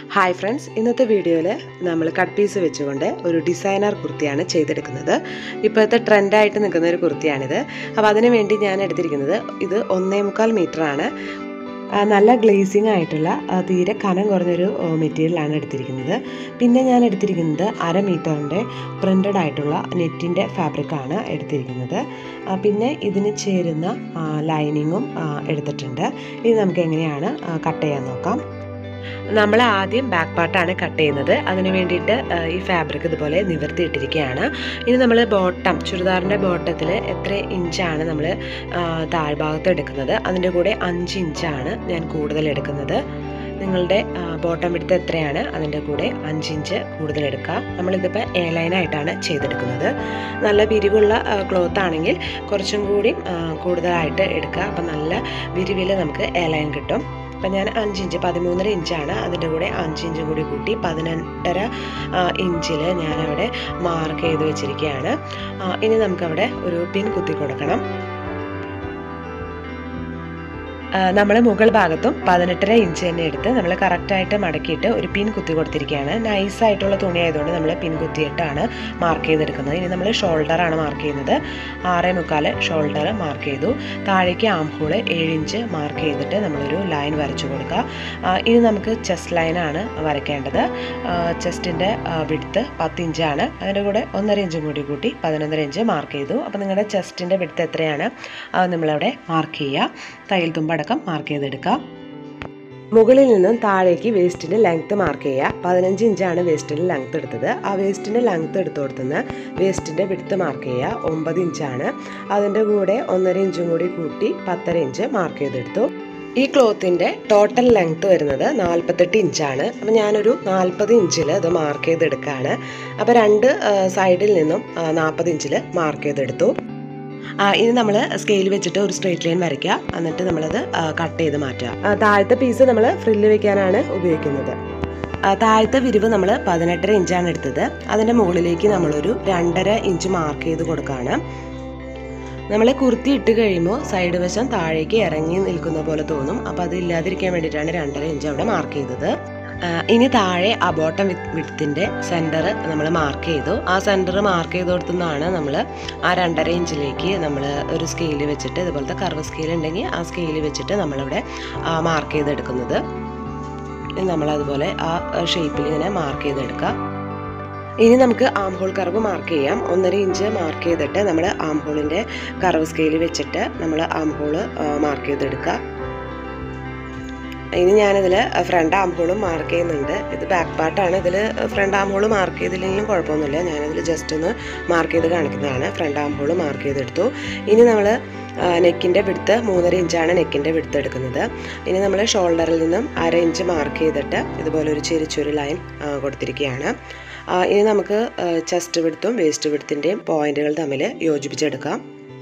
Hi friends, ഇന്നത്തെ വീഡിയോയിൽ നമ്മൾ കട്ട് പീസ് വെച്ചുകൊണ്ട് ഒരു ഡിസൈനർ കുർത്തിയാണ് ചെയ്തെടുക്കുന്നത്. ഇപ്പോഴത്തെ ട്രെൻഡായിട്ട് നിൽക്കുന്ന ഒരു കുർത്തിയാണിത്. അപ്പോൾ അതിനു വേണ്ടി ഞാൻ എടുത്തിരിക്കുന്നത് ഇത് 1.25 മീറ്ററാണ്. നല്ല ഗ്ലേസിങ് ആയിട്ടുള്ള തീരെ കനം കുറഞ്ഞൊരു മെറ്റീരിയലാണ് എടുത്തിരിക്കുന്നത്. പിന്നെ ഞാൻ എടുത്തിരിക്കുന്നത് 1/2 മീറ്ററിൻ്റെ പ്രിൻ്റഡ് ആയിട്ടുള്ള നെറ്റിൻ്റെ ഫാബ്രിക്കാണ് എടുത്തിരിക്കുന്നത്. പിന്നെ ഇതിന് ചേരുന്ന ലൈനിങ്ങും എടുത്തിട്ടുണ്ട്. ഇത് നമുക്ക് എങ്ങനെയാണ് കട്ട് ചെയ്യാൻ നോക്കാം. നമ്മൾ ആദ്യം ബാക്ക് പാർട്ടാണ് കട്ട് ചെയ്യുന്നത്. അതിന് വേണ്ടിയിട്ട് ഈ ഫാബ്രിക് ഇതുപോലെ നിവർത്തിയിട്ടിരിക്കുകയാണ്. ഇനി നമ്മൾ ബോട്ടം, ചുരിദാറിൻ്റെ ബോട്ടത്തിൽ എത്ര ഇഞ്ചാണ് നമ്മൾ താഴ്ഭാഗത്ത് എടുക്കുന്നത്, അതിൻ്റെ കൂടെ 5 ഇഞ്ചാണ് ഞാൻ കൂടുതൽ എടുക്കുന്നത്. നിങ്ങളുടെ ബോട്ടം വിഡ്ത്ത് എത്രയാണ് അതിൻ്റെ കൂടെ 5 ഇഞ്ച് കൂടുതൽ എടുക്കുക. നമ്മളിതിപ്പോൾ എ ലൈനായിട്ടാണ് ചെയ്തെടുക്കുന്നത്. നല്ല വിരിവുള്ള ക്ലോത്ത് ആണെങ്കിൽ കുറച്ചും കൂടി കൂടുതലായിട്ട് എടുക്കുക. അപ്പം നല്ല വിരിവിൽ നമുക്ക് എ ലൈൻ കിട്ടും. അപ്പം ഞാൻ 5 ഇഞ്ച് 13.5 ഇഞ്ചാണ്, അതിൻ്റെ കൂടെ 5 ഇഞ്ചും കൂടി കൂട്ടി 18.5 ഇഞ്ചിൽ ഞാനവിടെ മാർക്ക് ചെയ്ത് വെച്ചിരിക്കുകയാണ്. ഇനി നമുക്കവിടെ ഒരു പിൻ കുത്തി കൊടുക്കണം. നമ്മൾ മുകൾ ഭാഗത്തും 18.5 ഇഞ്ച് തന്നെ എടുത്ത് നമ്മൾ കറക്റ്റായിട്ട് മടക്കിയിട്ട് ഒരു പിൻ കുത്തി കൊടുത്തിരിക്കുകയാണ്. നൈസായിട്ടുള്ള തുണി ആയതുകൊണ്ട് നമ്മൾ പിൻ കുത്തിയിട്ടാണ് മാർക്ക് ചെയ്തെടുക്കുന്നത്. ഇനി നമ്മൾ ഷോൾഡറാണ് മാർക്ക് ചെയ്യുന്നത്. 6.25 ഷോൾഡർ മാർക്ക് ചെയ്തു. താഴേക്ക് ആം ഹോൾ 7 ഇഞ്ച് മാർക്ക് ചെയ്തിട്ട് നമ്മളൊരു ലൈൻ വരച്ചു കൊടുക്കുക. ഇനി നമുക്ക് ചെസ്റ്റ് ലൈനാണ് വരയ്ക്കേണ്ടത്. ചെസ്റ്റിൻ്റെ വിഡ്ത്ത് 10 ഇഞ്ചാണ്, അതിൻ്റെ കൂടെ 1.5 ഇഞ്ചും കൂടി കൂട്ടി 11.5 ഇഞ്ച് മാർക്ക് ചെയ്തു. അപ്പോൾ നിങ്ങളുടെ ചെസ്റ്റിൻ്റെ വിഡ്ത്ത് എത്രയാണ് അത് നമ്മളവിടെ മാർക്ക് ചെയ്യുക. തയ്യൽ തുമ്പടക്കം മാർക്ക് ചെയ്തെടുക്കുക. മുകളിൽ നിന്നും താഴേക്ക് വേസ്റ്റിൻ്റെ ലെങ്ത്ത് മാർക്ക് ചെയ്യുക. 15 ഇഞ്ചാണ് വേസ്റ്റിൻ്റെ ലെങ്ത്ത് എടുത്തത്. ആ വേസ്റ്റിൻ്റെ ലെങ്ത്ത് എടുത്തോടുത്തുനിന്ന് വേസ്റ്റിൻ്റെ വിഡ്ത്ത് മാർക്ക് ചെയ്യുക. 9 ഇഞ്ചാണ്, അതിൻ്റെ കൂടെ 1.5 ഇഞ്ചും കൂടി കൂട്ടി 10.5 ഇഞ്ച് മാർക്ക് ചെയ്തെടുത്തു. ഈ ക്ലോത്തിൻ്റെ ടോട്ടൽ ലെങ്ത്ത് വരുന്നത് 48 ഇഞ്ചാണ്. അപ്പോൾ ഞാനൊരു 40 ഇഞ്ചിൽ ഇത് മാർക്ക് ചെയ്തെടുക്കുകയാണ്. അപ്പോൾ 2 സൈഡിൽ നിന്നും 40 ഇഞ്ചിൽ മാർക്ക് ചെയ്തെടുത്തു. ഇനി നമ്മൾ സ്കെയിൽ വെച്ചിട്ട് ഒരു സ്ട്രെയിറ്റ് ലൈൻ വരയ്ക്കുക. എന്നിട്ട് നമ്മളത് കട്ട് ചെയ്ത് മാറ്റുക. താഴത്തെ പീസ് നമ്മൾ ഫ്രില്ല് വെക്കാനാണ് ഉപയോഗിക്കുന്നത്. താഴത്തെ വിരിവ് നമ്മൾ 18.5 ഇഞ്ചാണ് എടുത്തത്. അതിൻ്റെ മുകളിലേക്ക് നമ്മളൊരു 2.5 ഇഞ്ച് മാർക്ക് ചെയ്ത് കൊടുക്കുകയാണ്. നമ്മൾ കുർത്തി ഇട്ട് കഴിയുമ്പോൾ സൈഡ് വശം താഴേക്ക് ഇറങ്ങി നിൽക്കുന്ന പോലെ തോന്നും. അപ്പോൾ അത് ഇല്ലാതിരിക്കാൻ വേണ്ടിയിട്ടാണ് 2.5 ഇഞ്ച് അവിടെ മാർക്ക് ചെയ്തത്. ഇനി താഴെ ആ ബോട്ടം വിഡ്ത്തിൻ്റെ സെൻറ്റർ നമ്മൾ മാർക്ക് ചെയ്തു. ആ സെൻറ്റർ മാർക്ക് ചെയ്ത് കൊടുത്തുനിന്നാണ് നമ്മൾ ആ 2.5 ഇഞ്ചിലേക്ക് നമ്മൾ ഒരു സ്കെയിൽ വെച്ചിട്ട്, ഇതുപോലത്തെ കർവ് സ്കെയിൽ ഉണ്ടെങ്കിൽ ആ സ്കെയിൽ വെച്ചിട്ട് നമ്മളിവിടെ മാർക്ക് ചെയ്തെടുക്കുന്നത്. നമ്മളതുപോലെ ആ ഷേപ്പിൽ ഇങ്ങനെ മാർക്ക് ചെയ്തെടുക്കുക. ഇനി നമുക്ക് ആം ഹോൾ കർവ് മാർക്ക് ചെയ്യാം. 1.5 ഇഞ്ച് മാർക്ക് ചെയ്തിട്ട് നമ്മൾ ആം ഹോളിൻ്റെ കർവ് സ്കെയിൽ വെച്ചിട്ട് നമ്മൾ ആം ഹോള് മാർക്ക് ചെയ്തെടുക്കുക. ഇനി ഞാനിതിൽ ഫ്രണ്ട് ആം ഹോളും മാർക്ക് ചെയ്യുന്നുണ്ട്. ഇത് ബാക്ക് പാർട്ടാണ്. ഇതിൽ ഫ്രണ്ട് ആം ഹോൾ മാർക്ക് ചെയ്തില്ലെങ്കിലും കുഴപ്പമൊന്നുമില്ല. ഞാനിതിൽ ജസ്റ്റ് ഒന്ന് മാർക്ക് ചെയ്ത് കാണിക്കുന്നതാണ്. ഫ്രണ്ട് ആം ഹോൾ മാർക്ക് ചെയ്തെടുത്തു. ഇനി നമ്മൾ നെക്കിൻ്റെ വിഡ്ത്ത് 3.5 ഇഞ്ചാണ് നെക്കിൻ്റെ വിഡ്ത്ത് എടുക്കുന്നത്. ഇനി നമ്മൾ ഷോൾഡറിൽ നിന്നും 1/2 ഇഞ്ച് മാർക്ക് ചെയ്തിട്ട് ഇതുപോലെ ഒരു ചെറിയൊരു ലൈൻ കൊടുത്തിരിക്കുകയാണ്. ഇനി നമുക്ക് ചെസ്റ്റ് വിഡ്ത്തും വേസ്റ്റ് വിഡ്ത്തിൻ്റെയും പോയിന്റുകൾ തമ്മിൽ യോജിപ്പിച്ചെടുക്കാം.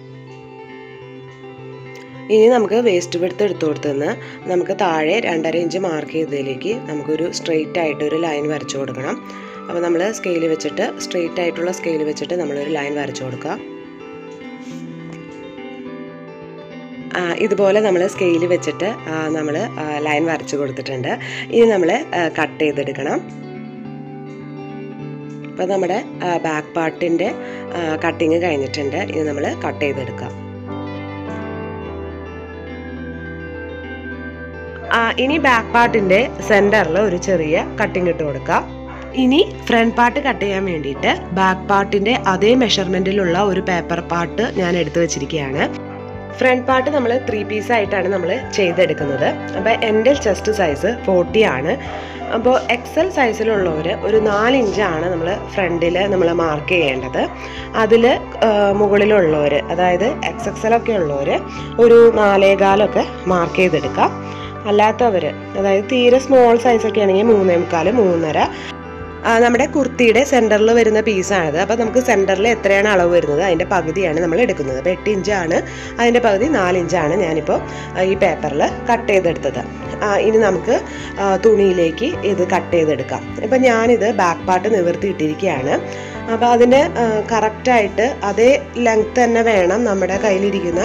ഇനി നമുക്ക് വേസ്റ്റ് വിഡ്ത്ത് എടുത്തു കൊടുത്തുനിന്ന് നമുക്ക് താഴെ 2.5 ഇഞ്ച് മാർക്ക് ചെയ്തതിലേക്ക് നമുക്കൊരു സ്ട്രെയിറ്റ് ആയിട്ടൊരു ലൈൻ വരച്ചു കൊടുക്കണം. അപ്പോൾ നമ്മൾ സ്കെയിൽ വെച്ചിട്ട് സ്ട്രെയിറ്റ് ആയിട്ടുള്ള സ്കെയിൽ വെച്ചിട്ട് നമ്മളൊരു ലൈൻ വരച്ചു കൊടുക്കുക. ഇതുപോലെ നമ്മൾ സ്കെയിൽ വെച്ചിട്ട് നമ്മൾ ലൈൻ വരച്ചു കൊടുത്തിട്ടുണ്ട്. ഇനി നമ്മൾ കട്ട് ചെയ്തെടുക്കണം. അപ്പോൾ നമ്മുടെ ബാക്ക് പാർട്ടിൻ്റെ കട്ടിങ് കഴിഞ്ഞിട്ടുണ്ട്. ഇനി നമ്മൾ കട്ട് ചെയ്തെടുക്കാം. ഇനി ബാക്ക് പാർട്ടിൻ്റെ സെൻറ്ററിൽ ഒരു ചെറിയ കട്ടിങ് ഇട്ട് കൊടുക്കാം. ഇനി ഫ്രണ്ട് പാർട്ട് കട്ട് ചെയ്യാൻ വേണ്ടിയിട്ട് ബാക്ക് പാർട്ടിൻ്റെ അതേ മെഷർമെൻറ്റിലുള്ള ഒരു പേപ്പർ പാർട്ട് ഞാൻ എടുത്തു വെച്ചിരിക്കുകയാണ്. ഫ്രണ്ട് പാർട്ട് നമ്മൾ 3 പീസായിട്ടാണ് നമ്മൾ ചെയ്തെടുക്കുന്നത്. അപ്പോൾ എൻ്റെ ചെസ്റ്റ് സൈസ് 40 ആണ്. അപ്പോൾ XL സൈസിലുള്ളവർ ഒരു 4 ഇഞ്ചാണ് നമ്മൾ ഫ്രണ്ടിൽ നമ്മൾ മാർക്ക് ചെയ്യേണ്ടത്. അതിൽ മുകളിലുള്ളവർ, അതായത് XXL ഒക്കെ ഉള്ളവർ ഒരു 4.25 മാർക്ക് ചെയ്തെടുക്കാം. അല്ലാത്തവർ, അതായത് തീരെ സ്മോൾ സൈസൊക്കെ ആണെങ്കിൽ 3.25 3.5. നമ്മുടെ കുർത്തിയുടെ സെൻറ്ററിൽ വരുന്ന പീസാണിത്. അപ്പോൾ നമുക്ക് സെൻറ്ററിൽ എത്രയാണ് അളവ് വരുന്നത് അതിൻ്റെ പകുതിയാണ് നമ്മൾ എടുക്കുന്നത്. അപ്പോൾ 8 ഇഞ്ചാണ്, അതിൻ്റെ പകുതി 4 ഇഞ്ചാണ് ഞാനിപ്പോൾ ഈ പേപ്പറിൽ കട്ട് ചെയ്തെടുത്തത്. ഇനി നമുക്ക് തുണിയിലേക്ക് ഇത് കട്ട് ചെയ്തെടുക്കാം. ഇപ്പം ഞാനിത് ബാക്ക് പാർട്ട് നിവർത്തിയിട്ടിരിക്കുകയാണ്. അപ്പോൾ അതിൻ്റെ കറക്റ്റായിട്ട് അതേ ലെങ്ത്ത് തന്നെ വേണം നമ്മുടെ കയ്യിലിരിക്കുന്ന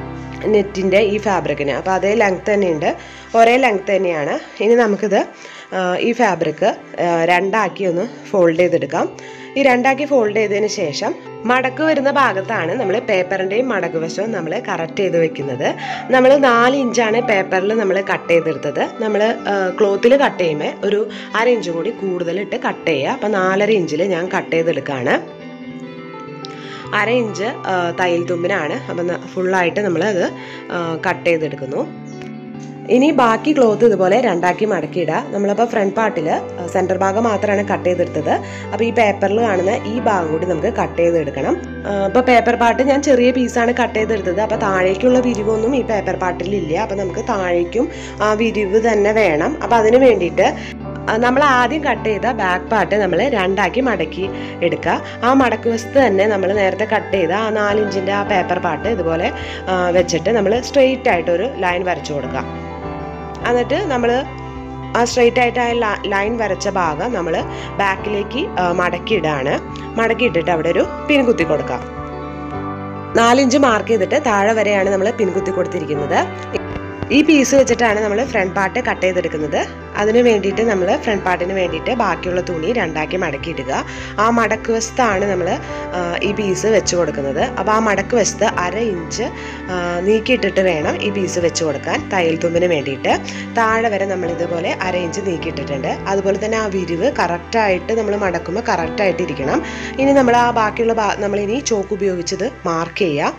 നെറ്റിൻ്റെ ഈ ഫാബ്രിക്കിന്. അപ്പോൾ അതേ ലെങ്ത്ത് തന്നെയുണ്ട്, ഒരേ ലെങ്ത്ത് തന്നെയാണ്. ഇനി നമുക്കിത് ഈ ഫാബ്രിക് രണ്ടാക്കി ഒന്ന് ഫോൾഡ് ചെയ്തെടുക്കാം. ഈ രണ്ടാക്കി ഫോൾഡ് ചെയ്തതിന് ശേഷം മടക്ക് വരുന്ന ഭാഗത്താണ് നമ്മൾ പേപ്പറിൻ്റെയും മടക്ക് വശവും നമ്മൾ കറക്റ്റ് ചെയ്ത് വെക്കുന്നത്. നമ്മൾ 4 ഇഞ്ചാണ് പേപ്പറിൽ നമ്മൾ കട്ട് ചെയ്തെടുത്തത്. നമ്മൾ ക്ലോത്തിൽ കട്ട് ചെയ്യുമ്പോൾ ഒരു 1/2 ഇഞ്ച് കൂടി കൂടുതലിട്ട് കട്ട് ചെയ്യുക. അപ്പോൾ 4.5 ഇഞ്ചിൽ ഞാൻ കട്ട് ചെയ്തെടുക്കുകയാണ്. 1/2 ഇഞ്ച് തയ്യൽ തുമ്പിനാണ്. അപ്പം ഫുള്ളായിട്ട് നമ്മളത് കട്ട് ചെയ്തെടുക്കുന്നു. ഇനി ബാക്കി ക്ലോത്ത് ഇതുപോലെ രണ്ടാക്കി മടക്കിയിടുക. നമ്മളപ്പോൾ ഫ്രണ്ട് പാർട്ടിൽ സെൻറ്റർ ഭാഗം മാത്രമാണ് കട്ട് ചെയ്തെടുത്തത്. അപ്പോൾ ഈ പേപ്പറിൽ കാണുന്ന ഈ ഭാഗം കൂടി നമുക്ക് കട്ട് ചെയ്തെടുക്കണം. അപ്പോൾ പേപ്പർ പാർട്ട് ഞാൻ ചെറിയ പീസാണ് കട്ട് ചെയ്തെടുത്തത്. അപ്പോൾ താഴേക്കുള്ള വിരിവൊന്നും ഈ പേപ്പർ പാർട്ടിലില്ല. അപ്പോൾ നമുക്ക് താഴേക്കും ആ വിരിവ് തന്നെ വേണം. അപ്പോൾ അതിന് വേണ്ടിയിട്ട് നമ്മൾ ആദ്യം കട്ട് ചെയ്ത ബാക്ക് പാർട്ട് നമ്മൾ രണ്ടാക്കി മടക്കി എടുക്കുക. ആ മടക്ക് വശത്ത് തന്നെ നമ്മൾ നേരത്തെ കട്ട് ചെയ്ത ആ 4 ഇഞ്ചിൻ്റെ ആ പേപ്പർ പാർട്ട് ഇതുപോലെ വെച്ചിട്ട് നമ്മൾ സ്ട്രെയിറ്റ് ആയിട്ടൊരു ലൈൻ വരച്ചു കൊടുക്കുക. എന്നിട്ട് നമ്മൾ ആ സ്ട്രെയിറ്റ് ആയിട്ട് ആ ലൈൻ വരച്ച ഭാഗം നമ്മൾ ബാക്കിലേക്ക് മടക്കിയിടാണ്. മടക്കിയിട്ടിട്ട് അവിടെ ഒരു പിൻ കുത്തി കൊടുക്കാം. 4 ഇഞ്ച് മാർക്ക് ചെയ്തിട്ട് താഴെ വരെയാണ് നമ്മൾ പിൻ കുത്തി കൊടുത്തിരിക്കുന്നത്. ഈ പീസ് വെച്ചിട്ടാണ് നമ്മൾ ഫ്രണ്ട് പാർട്ട് കട്ട് ചെയ്തെടുക്കുന്നത്. അതിന് വേണ്ടിയിട്ട് നമ്മൾ ഫ്രണ്ട് പാർട്ടിന് വേണ്ടിയിട്ട് ബാക്കിയുള്ള തുണി രണ്ടാക്കി മടക്കിയിടുക. ആ മടക്ക് വശത്താണ് നമ്മൾ ഈ പീസ് വെച്ച് കൊടുക്കുന്നത്. അപ്പോൾ ആ മടക്ക് വശത്ത് 1/2 ഇഞ്ച് നീക്കിയിട്ടിട്ട് വേണം ഈ പീസ് വെച്ച് കൊടുക്കാൻ. തയ്യൽ തുമ്പിന് വേണ്ടിയിട്ട് താഴെ വരെ നമ്മൾ ഇതുപോലെ 1/2 ഇഞ്ച് നീക്കിയിട്ടിട്ടുണ്ട്. അതുപോലെ തന്നെ ആ വിരിവ് കറക്റ്റായിട്ട് നമ്മൾ മടക്കുമ്പോൾ കറക്റ്റായിട്ട് ഇരിക്കണം. ഇനി നമ്മൾ ആ ബാക്കിയുള്ള നമ്മളിനി ചോക്ക് ഉപയോഗിച്ചത് മാർക്ക് ചെയ്യുക.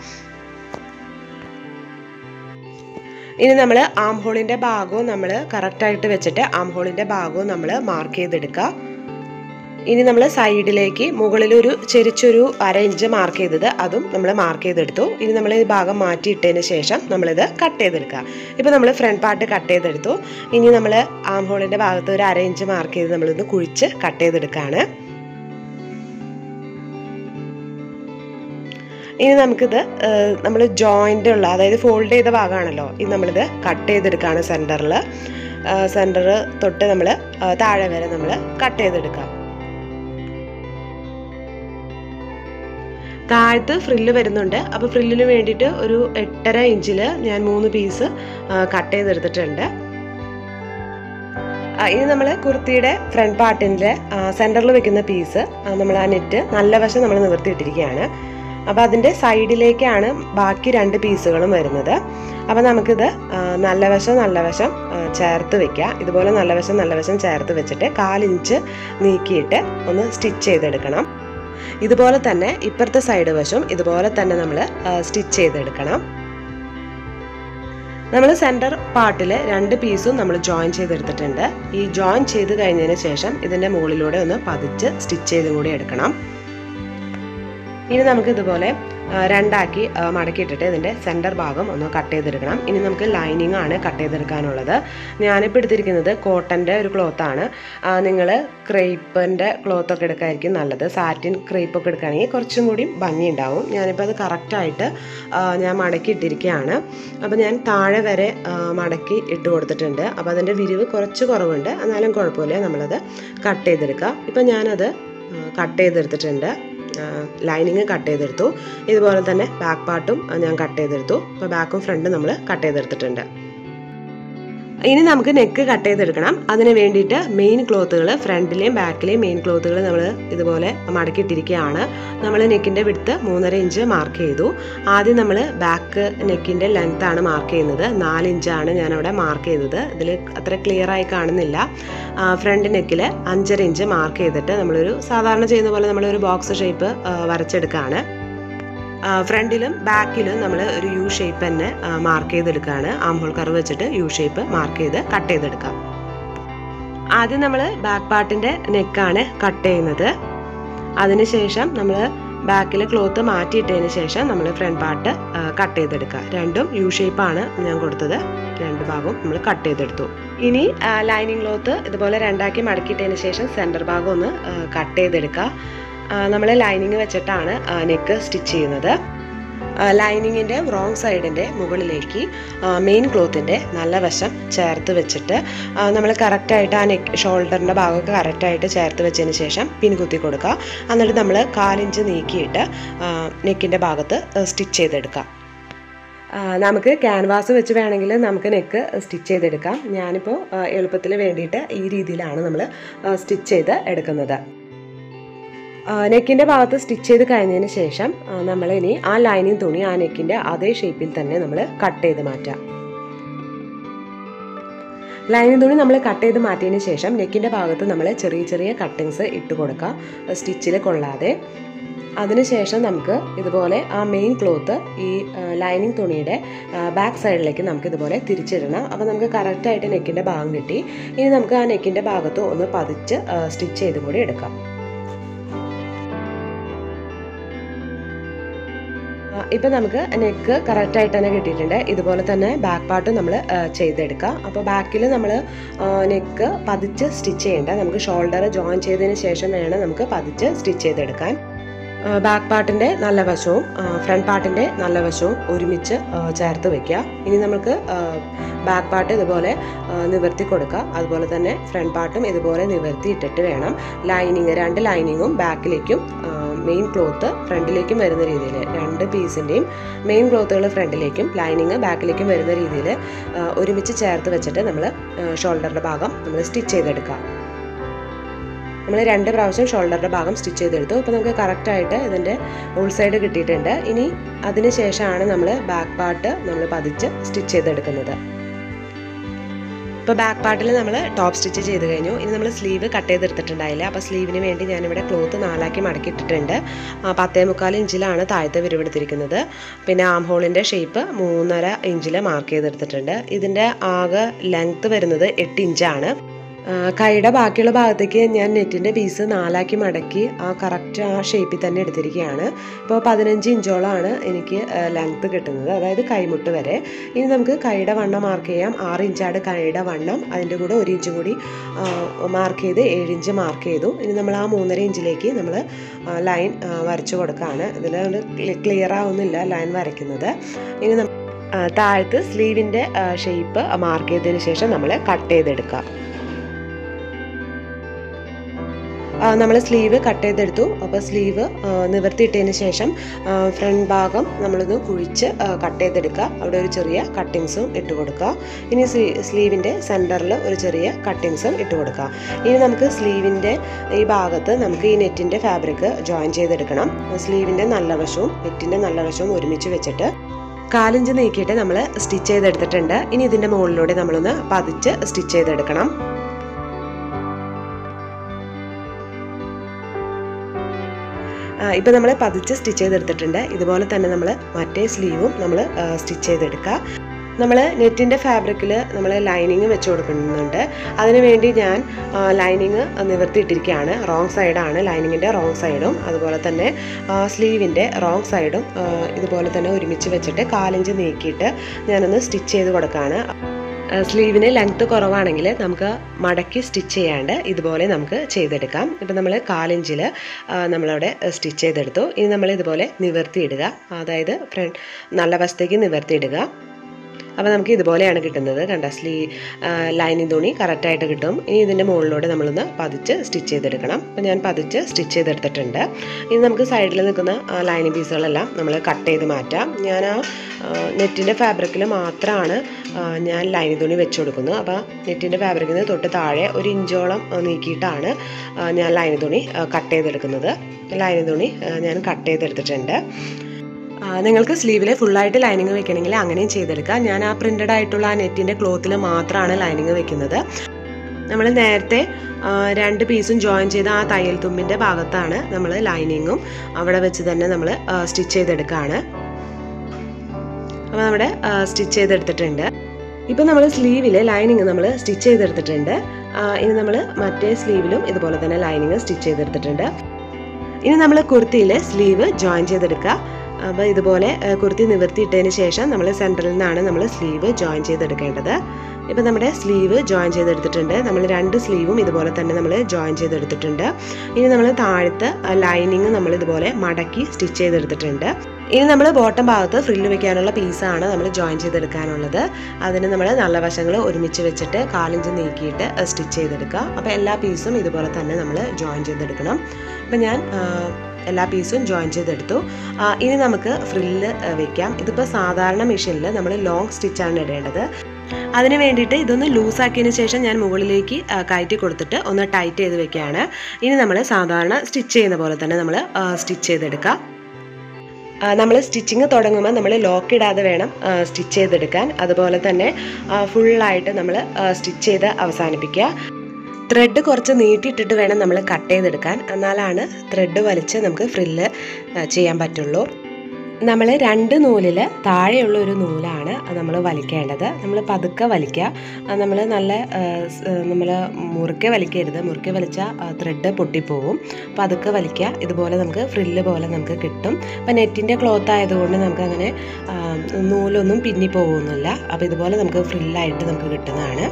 ഇനി നമ്മൾ ആം ഹോളിൻ്റെ ഭാഗവും നമ്മൾ കറക്റ്റായിട്ട് വെച്ചിട്ട് ആം ഹോളിൻ്റെ ഭാഗവും നമ്മൾ മാർക്ക് ചെയ്തെടുക്കുക. ഇനി നമ്മൾ സൈഡിലേക്ക് മുകളിലൊരു ചെരിച്ചൊരു 1/2 ഇഞ്ച് മാർക്ക് ചെയ്തത് അതും നമ്മൾ മാർക്ക് ചെയ്തെടുത്തു. ഇനി നമ്മൾ ഈ ഭാഗം മാറ്റിയിട്ടതിന് ശേഷം നമ്മളിത് കട്ട് ചെയ്തെടുക്കുക. ഇപ്പോൾ നമ്മൾ ഫ്രണ്ട് പാർട്ട് കട്ട് ചെയ്തെടുത്തു. ഇനി നമ്മൾ ആം ഹോളിൻ്റെ ഭാഗത്ത് ഒരു 1/2 ഇഞ്ച് മാർക്ക് ചെയ്ത് നമ്മളിത് കുഴിച്ച് കട്ട് ചെയ്തെടുക്കുകയാണ്. ഇനി നമുക്കിത് നമ്മൾ ജോയിൻ്റ് ഉള്ള, അതായത് ഫോൾഡ് ചെയ്ത ഭാഗമാണല്ലോ, ഇത് നമ്മളിത് കട്ട് ചെയ്തെടുക്കുകയാണ്. സെൻറ്റർ തൊട്ട് നമ്മൾ താഴെ വരെ നമ്മൾ കട്ട് ചെയ്തെടുക്കാം. താഴത്ത് ഫ്രില്ല് വരുന്നുണ്ട്. അപ്പോൾ ഫ്രില്ലിന് വേണ്ടിയിട്ട് ഒരു 8.5 ഇഞ്ചിൽ ഞാൻ 3 പീസ് കട്ട് ചെയ്തെടുത്തിട്ടുണ്ട്. ഇനി നമ്മൾ കുർത്തിയുടെ ഫ്രണ്ട് പാർട്ടിൻ്റെ സെൻറ്ററിൽ വെക്കുന്ന പീസ് നമ്മൾ ആ നെറ്റ് നല്ല വശം നമ്മൾ നിവർത്തിയിട്ടിരിക്കുകയാണ്. അപ്പോൾ അതിൻ്റെ സൈഡിലേക്കാണ് ബാക്കി 2 പീസുകളും വരുന്നത്. അപ്പോൾ നമുക്കിത് നല്ല വശം ചേർത്ത് വെക്കുക. ഇതുപോലെ നല്ല വശം ചേർത്ത് വെച്ചിട്ട് 1/4 ഇഞ്ച് നീക്കിയിട്ട് ഒന്ന് സ്റ്റിച്ച് ചെയ്തെടുക്കണം. ഇതുപോലെ തന്നെ ഇപ്പുറത്തെ സൈഡ് വശം ഇതുപോലെ തന്നെ നമ്മൾ സ്റ്റിച്ച് ചെയ്തെടുക്കണം. നമ്മൾ സെൻറ്റർ പാർട്ടിൽ 2 പീസും നമ്മൾ ജോയിൻ ചെയ്തെടുത്തിട്ടുണ്ട്. ഈ ജോയിൻ ചെയ്ത് കഴിഞ്ഞതിന് ശേഷം ഇതിൻ്റെ മുകളിലൂടെ ഒന്ന് പതിച്ച് സ്റ്റിച്ച് ചെയ്തും കൂടി എടുക്കണം. ഇനി നമുക്ക് ഇതുപോലെ രണ്ടാക്കി മടക്കിയിട്ടിട്ട് ഇതിൻ്റെ സെൻറ്റർ ഭാഗം ഒന്ന് കട്ട് ചെയ്തെടുക്കണം. ഇനി നമുക്ക് ലൈനിങ് ആണ് കട്ട് ചെയ്തെടുക്കാനുള്ളത്. ഞാനിപ്പോൾ എടുത്തിരിക്കുന്നത് കോട്ടൻ്റെ ഒരു ക്ലോത്താണ്. നിങ്ങൾ ക്രേപ്പിൻ്റെ ക്ലോത്തൊക്കെ എടുക്കാനായിരിക്കും നല്ലത്. സാറ്റിൻ ക്രേപ്പൊക്കെ എടുക്കുകയാണെങ്കിൽ കുറച്ചും കൂടി ഭംഗിയുണ്ടാവും. ഞാനിപ്പോൾ അത് കറക്റ്റായിട്ട് ഞാൻ മടക്കി ഇട്ടിരിക്കുകയാണ്. അപ്പോൾ ഞാൻ താഴെ വരെ മടക്കി ഇട്ട് കൊടുത്തിട്ടുണ്ട്. അപ്പോൾ അതിൻ്റെ വിരിവ് കുറച്ച് കുറവുണ്ട്, എന്നാലും കുഴപ്പമില്ല. നമ്മളത് കട്ട് ചെയ്തെടുക്കാം. ഇപ്പം ഞാനത് കട്ട് ചെയ്തെടുത്തിട്ടുണ്ട്. ലൈനിങ് കട്ട് ചെയ്തെടുത്തു. ഇതുപോലെ തന്നെ ബാക്ക് പാർട്ടും ഞാൻ കട്ട് ചെയ്തെടുത്തു. അപ്പോൾ ബാക്കും ഫ്രണ്ടും നമ്മൾ കട്ട് ചെയ്തെടുത്തിട്ടുണ്ട്. ഇനി നമുക്ക് നെക്ക് കട്ട് ചെയ്തെടുക്കണം. അതിന് വേണ്ടിയിട്ട് മെയിൻ ക്ലോത്തുകൾ, ഫ്രണ്ടിലെയും ബാക്കിലെയും മെയിൻ ക്ലോത്തുകൾ നമ്മൾ ഇതുപോലെ മടക്കിയിട്ടിരിക്കുകയാണ്. നമ്മൾ നെക്കിൻ്റെ വിഡ്ത്ത് 3.5 ഇഞ്ച് മാർക്ക് ചെയ്തു. ആദ്യം നമ്മൾ ബാക്ക് നെക്കിൻ്റെ ലെങ്ത് ആണ് മാർക്ക് ചെയ്യുന്നത്. 4 ഇഞ്ചാണ് ഞാനവിടെ മാർക്ക് ചെയ്തത്. ഇതിൽ അത്ര ക്ലിയർ ആയി കാണുന്നില്ല. ഫ്രണ്ട് നെക്കിൽ 5.5 ഇഞ്ച് മാർക്ക് ചെയ്തിട്ട് നമ്മളൊരു സാധാരണ ചെയ്യുന്ന പോലെ നമ്മളൊരു ബോക്സ് ഷേപ്പ് വരച്ചെടുക്കുകയാണ്. ഫ്രണ്ടിലും ബാക്കിലും നമ്മൾ ഒരു യു ഷേപ്പ് തന്നെ മാർക്ക് ചെയ്തെടുക്കുകയാണ്. ആം ഹോൾ കർവ് വെച്ചിട്ട് യു ഷേപ്പ് മാർക്ക് ചെയ്ത് കട്ട് ചെയ്തെടുക്കാം. ആദ്യം നമ്മൾ ബാക്ക് പാർട്ടിൻ്റെ നെക്കാണ് കട്ട് ചെയ്യുന്നത്. അതിനുശേഷം നമ്മൾ ബാക്കിലെ ക്ലോത്ത് മാറ്റിയിട്ടതിന് ശേഷം നമ്മൾ ഫ്രണ്ട് പാർട്ട് കട്ട് ചെയ്തെടുക്കുക. രണ്ടും യു ഷേപ്പാണ് ഞാൻ കൊടുത്തത്. 2 ഭാഗവും നമ്മൾ കട്ട് ചെയ്തെടുത്തു. ഇനി ലൈനിങ് ക്ലോത്ത് ഇതുപോലെ രണ്ടാക്കി മടക്കിയിട്ടതിന് ശേഷം സെൻറ്റർ ഭാഗം ഒന്ന് കട്ട് ചെയ്തെടുക്കുക. നമ്മൾ ലൈനിങ് വെച്ചിട്ടാണ് നെക്ക് സ്റ്റിച്ച് ചെയ്യുന്നത്. ലൈനിങ്ങിൻ്റെ റോങ് സൈഡിൻ്റെ മുകളിലേക്ക് മെയിൻ ക്ലോത്തിൻ്റെ നല്ല വശം ചേർത്ത് വെച്ചിട്ട് നമ്മൾ കറക്റ്റായിട്ട് ആ നെക്ക് ഷോൾഡറിൻ്റെ ഭാഗമൊക്കെ കറക്റ്റായിട്ട് ചേർത്ത് വെച്ചതിന് ശേഷം പിൻ കുത്തി കൊടുക്കുക. എന്നിട്ട് നമ്മൾ 1/4 ഇഞ്ച് നീക്കിയിട്ട് നെക്കിൻ്റെ ഭാഗത്ത് സ്റ്റിച്ച് ചെയ്തെടുക്കുക. നമുക്ക് ക്യാൻവാസ് വെച്ച് വേണമെങ്കിൽ നമുക്ക് നെക്ക് സ്റ്റിച്ച് ചെയ്തെടുക്കാം. ഞാനിപ്പോൾ എളുപ്പത്തിന് വേണ്ടിയിട്ട് ഈ രീതിയിലാണ് നമ്മൾ സ്റ്റിച്ച് ചെയ്ത് എടുക്കുന്നത്. നെക്കിൻ്റെ ഭാഗത്ത് സ്റ്റിച്ച് ചെയ്ത് കഴിഞ്ഞതിന് ശേഷം നമ്മളിനി ആ ലൈനിങ് തുണി ആ നെക്കിൻ്റെ അതേ ഷേപ്പിൽ തന്നെ നമ്മൾ കട്ട് ചെയ്ത് മാറ്റാം. ലൈനിങ് തുണി നമ്മൾ കട്ട് ചെയ്ത് മാറ്റിയതിന് ശേഷം നെക്കിൻ്റെ ഭാഗത്ത് നമ്മൾ ചെറിയ ചെറിയ കട്ടിങ്സ് ഇട്ട് കൊടുക്കാം, സ്റ്റിച്ചിൽ കൊള്ളാതെ. അതിനുശേഷം നമുക്ക് ഇതുപോലെ ആ മെയിൻ ക്ലോത്ത് ഈ ലൈനിങ് തുണിയുടെ ബാക്ക് സൈഡിലേക്ക് നമുക്ക് ഇതുപോലെ തിരിച്ചിടണം. അപ്പോൾ നമുക്ക് കറക്റ്റായിട്ട് നെക്കിൻ്റെ ഭാഗം കിട്ടി. ഇനി നമുക്ക് ആ നെക്കിൻ്റെ ഭാഗത്ത് ഒന്ന് പതിച്ച് സ്റ്റിച്ച് ചെയ്ത് കൂടി എടുക്കാം. ഇപ്പം നമുക്ക് നെക്ക് കറക്റ്റായിട്ട് തന്നെ കിട്ടിയിട്ടുണ്ട്. ഇതുപോലെ തന്നെ ബാക്ക് പാർട്ട് നമ്മൾ ചെയ്തെടുക്കാം. അപ്പോൾ ബാക്കിൽ നമ്മൾ നെക്ക് പതിച്ച് സ്റ്റിച്ച് ചെയ്യേണ്ട, നമുക്ക് ഷോൾഡർ ജോയിൻ ചെയ്തതിന് ശേഷം വേണം നമുക്ക് പതിച്ച് സ്റ്റിച്ച് ചെയ്തെടുക്കാൻ. ബാക്ക് പാർട്ടിൻ്റെ നല്ല വശവും ഫ്രണ്ട് പാർട്ടിൻ്റെ നല്ല വശവും ഒരുമിച്ച് ചേർത്ത് വയ്ക്കുക. ഇനി നമുക്ക് ബാക്ക് പാർട്ട് ഇതുപോലെ നിവർത്തി കൊടുക്കുക. അതുപോലെ തന്നെ ഫ്രണ്ട് പാർട്ടും ഇതുപോലെ നിവർത്തി ഇട്ടിട്ട് വേണം ലൈനിങ്, രണ്ട് ലൈനിങ്ങും ബാക്കിലേക്കും മെയിൻ ക്ലോത്ത് ഫ്രണ്ടിലേക്കും വരുന്ന രീതിയിൽ, രണ്ട് പീസിൻ്റെയും മെയിൻ ക്ലോത്തുകൾ ഫ്രണ്ടിലേക്കും ലൈനിങ് ബാക്കിലേക്കും വരുന്ന രീതിയിൽ ഒരുമിച്ച് ചേർത്ത് വെച്ചിട്ട് നമ്മൾ ഷോൾഡറിൻ്റെ ഭാഗം നമ്മൾ സ്റ്റിച്ച് ചെയ്തെടുക്കാം. നമ്മൾ 2 പ്രാവശ്യം ഷോൾഡറിൻ്റെ ഭാഗം സ്റ്റിച്ച് ചെയ്തെടുത്തു. ഇപ്പോൾ നമുക്ക് കറക്റ്റായിട്ട് ഇതിൻ്റെ ഉൾ സൈഡ് കിട്ടിയിട്ടുണ്ട്. ഇനി അതിന് ശേഷമാണ് നമ്മൾ ബാക്ക് പാർട്ട് നമ്മൾ പതിച്ച് സ്റ്റിച്ച് ചെയ്തെടുക്കുന്നത്. ഇപ്പോൾ ബാക്ക് പാർട്ടിൽ നമ്മൾ ടോപ്പ് സ്റ്റിച്ച് ചെയ്ത് കഴിഞ്ഞു. ഇനി നമ്മൾ സ്ലീവ് കട്ട് ചെയ്തെടുത്തിട്ടുണ്ടായില്ല. അപ്പോൾ സ്ലീവിന് വേണ്ടി ഞാനിവിടെ ക്ലോത്ത് 4ആക്കി മടക്കിയിട്ടിട്ടുണ്ട്. 10.25 ഇഞ്ചിലാണ് താഴത്തെ വിരിവെടുത്തിരിക്കുന്നത്. പിന്നെ ആം ഹോളിൻ്റെ ഷേപ്പ് 3.5 ഇഞ്ചിൽ മാർക്ക് ചെയ്തെടുത്തിട്ടുണ്ട്. ഇതിൻ്റെ ആകെ ലെങ്ത്ത് വരുന്നത് 8 ഇഞ്ചാണ്. കൈയുടെ ബാക്കിയുള്ള ഭാഗത്തേക്ക് ഞാൻ നെറ്റിൻ്റെ പീസ് 4ആക്കി മടക്കി കറക്റ്റ് ആ ഷേപ്പിൽ തന്നെ എടുത്തിരിക്കുകയാണ്. ഇപ്പോൾ 15 ഇഞ്ചോളമാണ് എനിക്ക് ലെങ്ത്ത് കിട്ടുന്നത്, അതായത് കൈമുട്ട് വരെ. ഇനി നമുക്ക് കൈയുടെ വണ്ണം മാർക്ക് ചെയ്യാം. 6 ഇഞ്ചാണ് കൈയുടെ വണ്ണം. അതിൻ്റെ കൂടെ 1 ഇഞ്ച് കൂടി മാർക്ക് ചെയ്ത് 7 ഇഞ്ച് മാർക്ക് ചെയ്തു. ഇനി നമ്മൾ ആ 3.5 ഇഞ്ചിലേക്ക് നമ്മൾ ലൈൻ വരച്ചു കൊടുക്കുകയാണ്. ഇതിൽ ക്ലിയർ ആവുന്നില്ല ലൈൻ വരയ്ക്കുന്നത്. ഇനി താഴത്ത് സ്ലീവിൻ്റെ ഷേപ്പ് മാർക്ക് ചെയ്തതിന് ശേഷം നമ്മൾ കട്ട് ചെയ്തെടുക്കുക. നമ്മൾ സ്ലീവ് കട്ട് ചെയ്തെടുത്തു. അപ്പോൾ സ്ലീവ് നിവർത്തിയിട്ടതിന് ശേഷം ഫ്രണ്ട് ഭാഗം നമ്മളൊന്ന് കുഴിച്ച് കട്ട് ചെയ്തെടുക്കുക. അവിടെ ഒരു ചെറിയ കട്ടിങ്സും ഇട്ട് കൊടുക്കുക. ഇനി സ്ലീവിൻ്റെ സെൻറ്ററിൽ ഒരു ചെറിയ കട്ടിങ്സും ഇട്ട് കൊടുക്കുക. ഇനി നമുക്ക് സ്ലീവിൻ്റെ ഈ ഭാഗത്ത് നമുക്ക് ഈ നെറ്റിൻ്റെ ഫാബ്രിക് ജോയിൻ ചെയ്തെടുക്കണം. സ്ലീവിൻ്റെ നല്ല വശവും നെറ്റിൻ്റെ നല്ല വശവും ഒരുമിച്ച് വെച്ചിട്ട് 4 ഇഞ്ച് നീക്കിയിട്ട് നമ്മൾ സ്റ്റിച്ച് ചെയ്തെടുത്തിട്ടുണ്ട്. ഇനി ഇതിൻ്റെ മുകളിലൂടെ നമ്മളൊന്ന് പതിച്ച് സ്റ്റിച്ച് ചെയ്തെടുക്കണം. ഇപ്പോൾ നമ്മൾ പതിച്ച് സ്റ്റിച്ച് ചെയ്തെടുത്തിട്ടുണ്ട്. ഇതുപോലെ തന്നെ നമ്മൾ മറ്റേ സ്ലീവും നമ്മൾ സ്റ്റിച്ച് ചെയ്തെടുക്കുക. നമ്മൾ നെറ്റിൻ്റെ ഫാബ്രിക്കിൽ നമ്മൾ ലൈനിങ് വെച്ച് കൊടുക്കുന്നുണ്ട്. അതിനുവേണ്ടി ഞാൻ ലൈനിങ് നിവർത്തിയിട്ടിരിക്കുകയാണ്. റോങ് സൈഡാണ് ലൈനിങ്ങിൻ്റെ റോങ് സൈഡും അതുപോലെ തന്നെ സ്ലീവിൻ്റെ റോങ് സൈഡും ഇതുപോലെ തന്നെ ഒരുമിച്ച് വെച്ചിട്ട് 4 ഇഞ്ച് നീക്കിയിട്ട് ഞാനൊന്ന് സ്റ്റിച്ച് ചെയ്ത് കൊടുക്കുകയാണ്. സ്ലീവിന് ലെങ്ത്ത് കുറവാണെങ്കിൽ നമുക്ക് മടക്കി സ്റ്റിച്ച് ചെയ്യാണ്ട് ഇതുപോലെ നമുക്ക് ചെയ്തെടുക്കാം. ഇപ്പം നമ്മൾ 4 ഇഞ്ചിൽ നമ്മളവിടെ സ്റ്റിച്ച് ചെയ്തെടുത്തു. ഇനി നമ്മൾ ഇതുപോലെ നിവർത്തിയിടുക, അതായത് ഫ്രണ്ട് നല്ല വശത്തേക്ക് നിവർത്തിയിടുക. അപ്പോൾ നമുക്ക് ഇതുപോലെയാണ് കിട്ടുന്നത്. കണ്ട ലൈനിങ് തുണി കറക്റ്റായിട്ട് കിട്ടും. ഇനി ഇതിൻ്റെ മുകളിലൂടെ നമ്മളൊന്ന് പതിച്ച് സ്റ്റിച്ച് ചെയ്തെടുക്കണം. അപ്പോൾ ഞാൻ പതിച്ച് സ്റ്റിച്ച് ചെയ്തെടുത്തിട്ടുണ്ട്. ഇനി നമുക്ക് സൈഡിൽ നിൽക്കുന്ന ലൈനിങ് പീസുകളെല്ലാം നമ്മൾ കട്ട് ചെയ്ത് മാറ്റാം. ഞാൻ ആ നെറ്റിൻ്റെ ഫാബ്രിക്കിൽ മാത്രമാണ് ഞാൻ ലൈനിങ് തുണി വെച്ച് കൊടുക്കുന്നത്. അപ്പോൾ നെറ്റിൻ്റെ ഫാബ്രിക്കിൽ നിന്ന് തൊട്ട് താഴെ 1 ഇഞ്ചോളം നീക്കിയിട്ടാണ് ഞാൻ ലൈനിങ് തുണി കട്ട് ചെയ്തെടുക്കുന്നത്. ലൈനിങ് തുണി ഞാൻ കട്ട് ചെയ്തെടുത്തിട്ടുണ്ട്. നിങ്ങൾക്ക് സ്ലീവിൽ ഫുള്ളായിട്ട് ലൈനിങ് വെക്കണമെങ്കിൽ അങ്ങനെയും ചെയ്തെടുക്കാം. ഞാൻ ആ പ്രിൻ്റഡ് ആയിട്ടുള്ള ആ നെറ്റിൻ്റെ ക്ലോത്തിൽ മാത്രമാണ് ലൈനിങ് വെക്കുന്നത്. നമ്മൾ നേരത്തെ 2 പീസും ജോയിൻ ചെയ്ത ആ തയ്യൽ തുമ്പിൻ്റെ ഭാഗത്താണ് നമ്മൾ ലൈനിങ്ങും അവിടെ വെച്ച് തന്നെ നമ്മൾ സ്റ്റിച്ച് ചെയ്തെടുക്കുകയാണ്. അപ്പോൾ നമ്മുടെ സ്റ്റിച്ച് ചെയ്തെടുത്തിട്ടുണ്ട്. ഇപ്പോൾ നമ്മൾ സ്ലീവിൽ ലൈനിങ് നമ്മൾ സ്റ്റിച്ച് ചെയ്തെടുത്തിട്ടുണ്ട്. ഇനി നമ്മൾ മറ്റേ സ്ലീവിലും ഇതുപോലെ തന്നെ ലൈനിങ് സ്റ്റിച്ച് ചെയ്തെടുത്തിട്ടുണ്ട്. ഇനി നമ്മൾ കുർത്തിയിൽ സ്ലീവ് ജോയിൻ ചെയ്തെടുക്കുക. അപ്പോൾ ഇതുപോലെ കുർത്തി നിവർത്തിയിട്ടതിന് ശേഷം നമ്മൾ സെൻറ്ററിൽ നിന്നാണ് നമ്മൾ സ്ലീവ് ജോയിൻ ചെയ്തെടുക്കേണ്ടത്. ഇപ്പോൾ നമ്മുടെ സ്ലീവ് ജോയിൻ ചെയ്തെടുത്തിട്ടുണ്ട്. നമ്മൾ 2 സ്ലീവും ഇതുപോലെ തന്നെ നമ്മൾ ജോയിൻ ചെയ്തെടുത്തിട്ടുണ്ട്. ഇനി നമ്മൾ താഴത്തെ ലൈനിങ് നമ്മൾ ഇതുപോലെ മടക്കി സ്റ്റിച്ച് ചെയ്തെടുത്തിട്ടുണ്ട്. ഇനി നമ്മൾ ബോട്ടം ഭാഗത്ത് ഫ്രില്ല് വെക്കാനുള്ള പീസാണ് നമ്മൾ ജോയിൻ ചെയ്തെടുക്കാനുള്ളത്. അതിന് നമ്മൾ നല്ല വശങ്ങൾ ഒരുമിച്ച് വെച്ചിട്ട് 4 ഇഞ്ച് നീക്കിയിട്ട് സ്റ്റിച്ച് ചെയ്തെടുക്കുക. അപ്പോൾ എല്ലാ പീസും ഇതുപോലെ തന്നെ നമ്മൾ ജോയിൻ ചെയ്തെടുക്കണം. അപ്പോൾ ഞാൻ എല്ലാ പീസും ജോയിൻ ചെയ്തെടുത്തു. ഇനി നമുക്ക് ഫ്രില്ല് വെക്കാം. ഇതിപ്പോൾ സാധാരണ മെഷീനിൽ നമ്മൾ ലോങ് സ്റ്റിച്ചാണ് ഇടേണ്ടത്. അതിന് വേണ്ടിയിട്ട് ഇതൊന്ന് ലൂസാക്കിയതിന് ശേഷം ഞാൻ മുകളിലേക്ക് കയറ്റി കൊടുത്തിട്ട് ഒന്ന് ടൈറ്റ് ചെയ്ത് വെക്കുകയാണ്. ഇനി നമ്മൾ സാധാരണ സ്റ്റിച്ച് ചെയ്യുന്ന പോലെ തന്നെ നമ്മൾ സ്റ്റിച്ച് ചെയ്തെടുക്കാം. നമ്മൾ സ്റ്റിച്ചിങ് തുടങ്ങുമ്പോൾ നമ്മൾ ലോക്ക് ഇടാതെ വേണം സ്റ്റിച്ച് ചെയ്തെടുക്കാൻ. അതുപോലെ തന്നെ ഫുള്ളായിട്ട് നമ്മൾ സ്റ്റിച്ച് ചെയ്ത് അവസാനിപ്പിക്കുക. ത്രെഡ് കുറച്ച് നീട്ടിയിട്ടിട്ട് വേണം നമ്മൾ കട്ട് ചെയ്തെടുക്കാൻ. എന്നാലാണ് ത്രെഡ് വലിച്ച് നമുക്ക് ഫ്രില്ല് ചെയ്യാൻ പറ്റുള്ളൂ. നമ്മൾ 2 നൂലിൽ താഴെയുള്ള ഒരു നൂലാണ് നമ്മൾ വലിക്കേണ്ടത്. നമ്മൾ പതുക്കെ വലിക്കുക. നമ്മൾ നമ്മൾ മുറുക്കെ വലിക്കരുത്. മുറുക്കെ വലിച്ചാൽ ത്രെഡ് പൊട്ടിപ്പോവും. പതുക്കെ വലിക്കുക. ഇതുപോലെ നമുക്ക് ഫ്രില്ല് പോലെ നമുക്ക് കിട്ടും. അപ്പോൾ നെറ്റിൻ്റെ ക്ലോത്ത് ആയതുകൊണ്ട് നമുക്ക് അങ്ങനെ നൂലൊന്നും പിന്നി പോകുന്നില്ല. അപ്പോൾ ഇതുപോലെ നമുക്ക് ഫ്രില്ലായിട്ട് നമുക്ക് കിട്ടുന്നതാണ്.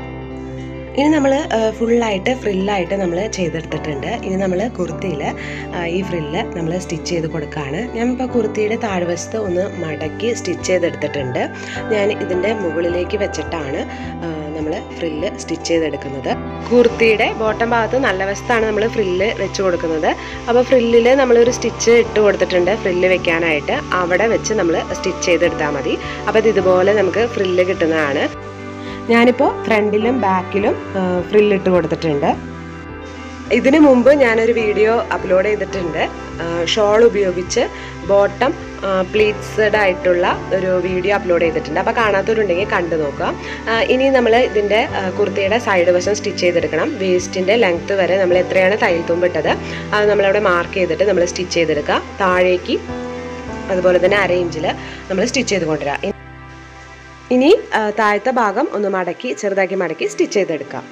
ഇനി നമ്മൾ ഫുള്ളായിട്ട് ഫ്രില്ലായിട്ട് നമ്മൾ ചെയ്തെടുത്തിട്ടുണ്ട്. ഇനി നമ്മൾ കുർത്തിയിൽ ഈ ഫ്രില്ല് നമ്മൾ സ്റ്റിച്ച് ചെയ്ത് കൊടുക്കുകയാണ്. ഞാനിപ്പോൾ കുർത്തിയുടെ താഴ്വശത്ത് ഒന്ന് മടക്കി സ്റ്റിച്ച് ചെയ്തെടുത്തിട്ടുണ്ട്. ഞാൻ ഇതിൻ്റെ മുകളിലേക്ക് വെച്ചിട്ടാണ് നമ്മൾ ഫ്രില്ല് സ്റ്റിച്ച് ചെയ്തെടുക്കുന്നത്. കുർത്തിയുടെ ബോട്ടം ഭാഗത്ത് നല്ല വശത്താണ് നമ്മൾ ഫ്രില്ല് വെച്ച് കൊടുക്കുന്നത്. അപ്പോൾ ഫ്രില്ലിൽ നമ്മളൊരു സ്റ്റിച്ച് ഇട്ട് കൊടുത്തിട്ടുണ്ട് ഫ്രില്ല് വെക്കാനായിട്ട്. അവിടെ വെച്ച് നമ്മൾ സ്റ്റിച്ച് ചെയ്തെടുത്താൽ മതി. അപ്പോൾ ഇതുപോലെ നമുക്ക് ഫ്രില്ല് കിട്ടുന്നതാണ്. ഞാനിപ്പോൾ ഫ്രണ്ടിലും ബാക്കിലും ഫ്രില്ലിട്ട് കൊടുത്തിട്ടുണ്ട്. ഇതിനു മുമ്പ് ഞാനൊരു വീഡിയോ അപ്ലോഡ് ചെയ്തിട്ടുണ്ട്. ഷോൾ ഉപയോഗിച്ച് ബോട്ടം പ്ലീറ്റ്സ്ഡ് ആയിട്ടുള്ള ഒരു വീഡിയോ അപ്ലോഡ് ചെയ്തിട്ടുണ്ട്. അപ്പോൾ കാണാത്തവരുണ്ടെങ്കിൽ കണ്ടു നോക്കുക. ഇനി നമ്മൾ ഇതിൻ്റെ കുർത്തിയുടെ സൈഡ് വശം സ്റ്റിച്ച് ചെയ്തെടുക്കണം. വേസ്റ്റിൻ്റെ ലെങ്ത്ത് വരെ നമ്മൾ എത്രയാണ് തയ്യൽ തുമ്പിട്ടത് അത് നമ്മളവിടെ മാർക്ക് ചെയ്തിട്ട് നമ്മൾ സ്റ്റിച്ച് ചെയ്തെടുക്കുക. താഴേക്ക് അതുപോലെ തന്നെ 1/2 ഇഞ്ചിൽ നമ്മൾ സ്റ്റിച്ച് ചെയ്ത് കൊണ്ടുവരാം. ഇനി താഴത്തെ ഭാഗം ഒന്ന് ചെറുതാക്കി മടക്കി സ്റ്റിച്ച് ചെയ്തെടുക്കാം.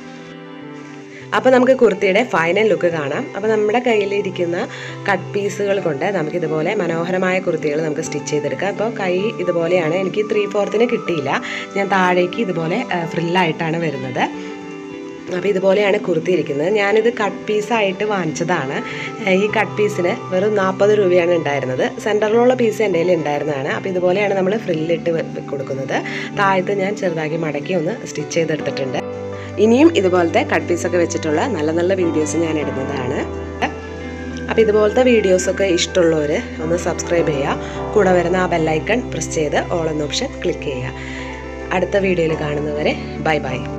അപ്പോൾ നമുക്ക് കുർത്തിയുടെ ഫൈനൽ ലുക്ക് കാണാം. അപ്പോൾ നമ്മുടെ കയ്യിലിരിക്കുന്ന കട്ട് പീസുകൾ കൊണ്ട് നമുക്കിതുപോലെ മനോഹരമായ കുർത്തികൾ നമുക്ക് സ്റ്റിച്ച് ചെയ്തെടുക്കാം. അപ്പോൾ കൈ ഇതുപോലെയാണ്. എനിക്ക് 3/4 കിട്ടിയില്ല. ഞാൻ താഴേക്ക് ഇതുപോലെ ഫ്രില്ലായിട്ടാണ് വരുന്നത്. അപ്പോൾ ഇതുപോലെയാണ് കുർത്തി ഇരിക്കുന്നത്. ഞാനിത് കട്ട് പീസായിട്ട് വാങ്ങിച്ചതാണ്. ഈ കട്ട് പീസിന് വെറും 40 രൂപയാണ് ഉണ്ടായിരുന്നത്. സെൻറ്ററിലുള്ള പീസ് എൻ്റെ കയ്യിൽ ഉണ്ടായിരുന്നതാണ്. അപ്പോൾ ഇതുപോലെയാണ് നമ്മൾ ഫ്രില്ലിട്ട് കൊടുക്കുന്നത്. താഴത്ത് ഞാൻ ചെറുതാക്കി മടക്കി ഒന്ന് സ്റ്റിച്ച് ചെയ്തെടുത്തിട്ടുണ്ട്. ഇനിയും ഇതുപോലത്തെ കട്ട് പീസൊക്കെ വെച്ചിട്ടുള്ള നല്ല നല്ല വീഡിയോസ് ഞാൻ ഇടുന്നതാണ്. അപ്പോൾ ഇതുപോലത്തെ വീഡിയോസൊക്കെ ഇഷ്ടമുള്ളവർ ഒന്ന് സബ്സ്ക്രൈബ് ചെയ്യുക. കൂടെ വരുന്ന ആ ബെല്ലൈക്കൺ പ്രസ് ചെയ്ത് ഓൾ എന്ന ഓപ്ഷൻ ക്ലിക്ക് ചെയ്യുക. അടുത്ത വീഡിയോയിൽ കാണുന്നവരെ ബൈ ബൈ.